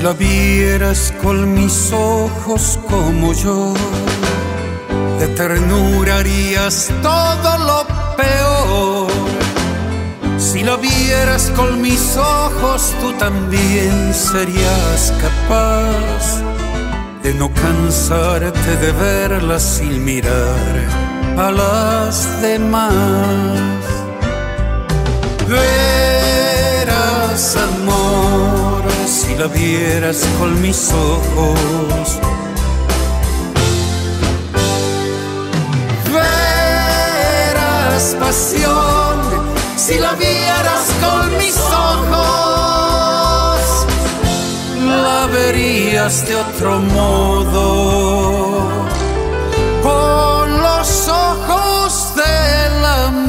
la vieras con mis ojos como yo, de ternura harías todo lo peor. Si la vieras con mis ojos, tú también serías capaz de no cansarte de verla sin mirar a las demás. Verás, amor, si la vieras con mis ojos. Verás, pasión, si la vieras con mis ojos. La verías de otro modo, con los ojos del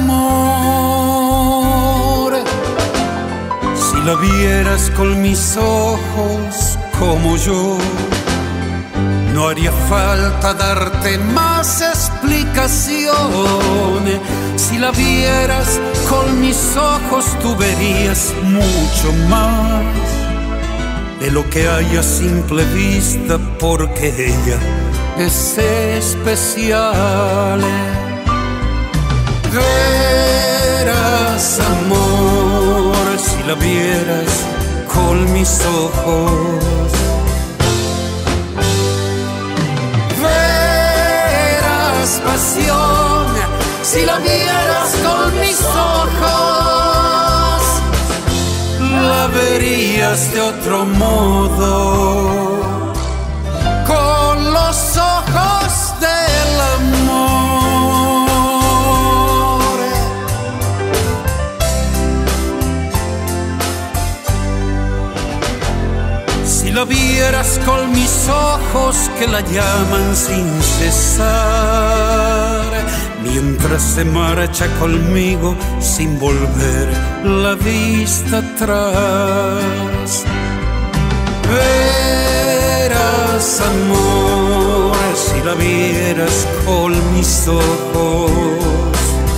amor. Si la vieras con mis ojos como yo, no haría falta darte más explicación. Si la vieras con mis ojos, tú verías mucho más de lo que hay a simple vista, porque ella es especial. Verás, amor, si la vieras con mis ojos. Verás, pasión, si la vieras con mis ojos. La verías de otro modo, con los ojos del amor. Si la vieras con mis ojos que la llaman sin cesar, mientras se marcha conmigo sin volver la vista atrás. Verás, amor, si la vieras con mis ojos.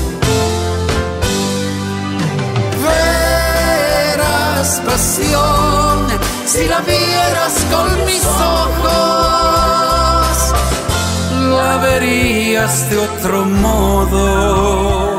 Verás, pasión, si la vieras con mis ojos. La verías de otro modo,